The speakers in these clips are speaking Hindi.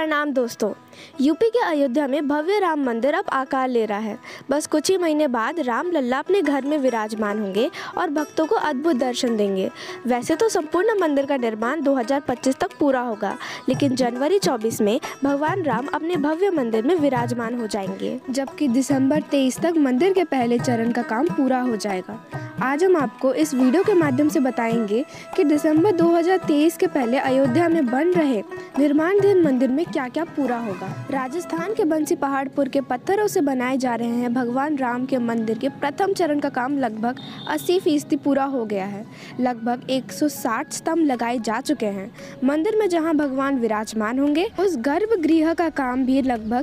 प्रणाम दोस्तों। यूपी के अयोध्या में भव्य राम मंदिर अब आकार ले रहा है। बस कुछ ही महीने बाद राम लल्ला अपने घर में विराजमान होंगे और भक्तों को अद्भुत दर्शन देंगे। वैसे तो संपूर्ण मंदिर का निर्माण 2025 तक पूरा होगा, लेकिन जनवरी 24 में भगवान राम अपने भव्य मंदिर में विराजमान हो जाएंगे, जबकि दिसंबर 23 तक मंदिर के पहले चरण का काम पूरा हो जाएगा। आज हम आपको इस वीडियो के माध्यम से बताएंगे कि दिसंबर 2023 के पहले अयोध्या में बन रहे निर्माणाधीन मंदिर में क्या क्या पूरा होगा। राजस्थान के बंसी पहाड़पुर के पत्थरों से बनाए जा रहे हैं भगवान राम के मंदिर के प्रथम चरण का काम लगभग 80% पूरा हो गया है। लगभग 160 स्तंभ लगाए जा चुके हैं। मंदिर में जहां भगवान विराजमान होंगे उस गर्भगृह का काम भी लगभग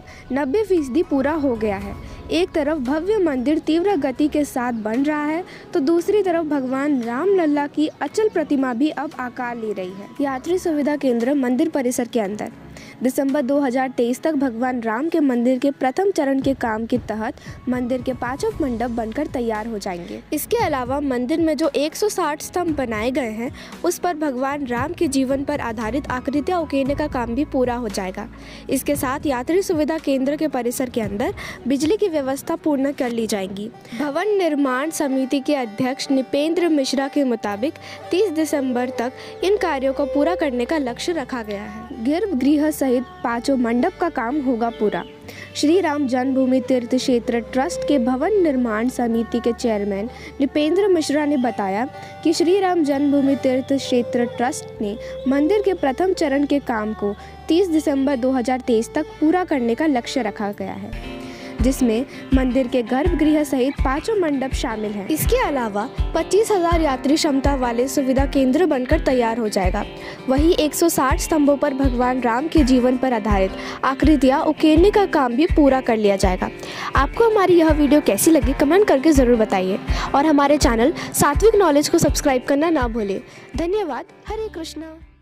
90% पूरा हो गया है। एक तरफ भव्य मंदिर तीव्र गति के साथ बन रहा है, तो दूसरी तरफ भगवान राम लल्ला की अचल प्रतिमा भी अब आकार ले रही है। यात्री सुविधा केंद्र मंदिर परिसर के अंदर दिसंबर 2023 तक भगवान राम के मंदिर के प्रथम चरण के काम के तहत मंदिर के 5 मंडप बनकर तैयार हो जाएंगे। इसके अलावा मंदिर में जो 160 स्तंभ बनाए गए हैं उस पर भगवान राम के जीवन पर आधारित आकृतियां उकेरने का काम भी पूरा हो जाएगा। इसके साथ यात्री सुविधा केंद्र के परिसर के अंदर बिजली की व्यवस्था पूर्ण कर ली जाएगी। भवन निर्माण समिति के अध्यक्ष निपेंद्र मिश्रा के मुताबिक 30 दिसंबर तक इन कार्यों को पूरा करने का लक्ष्य रखा गया है। गर्भगृह सहित 5 मंडप का काम होगा पूरा। श्री राम जन्मभूमि तीर्थ क्षेत्र ट्रस्ट के भवन निर्माण समिति के चेयरमैन निपेंद्र मिश्रा ने बताया कि श्री राम जन्मभूमि तीर्थ क्षेत्र ट्रस्ट ने मंदिर के प्रथम चरण के काम को 30 दिसंबर 2023 तक पूरा करने का लक्ष्य रखा गया है, जिसमें मंदिर के गर्भगृह सहित 5 मंडप शामिल हैं। इसके अलावा 25,000 यात्री क्षमता वाले सुविधा केंद्र बनकर तैयार हो जाएगा। वहीं 160 स्तंभों पर भगवान राम के जीवन पर आधारित आकृतियां उकेरने का काम भी पूरा कर लिया जाएगा। आपको हमारी यह वीडियो कैसी लगी कमेंट करके ज़रूर बताइए और हमारे चैनल सात्विक नॉलेज को सब्सक्राइब करना ना भूलें। धन्यवाद। हरे कृष्णा।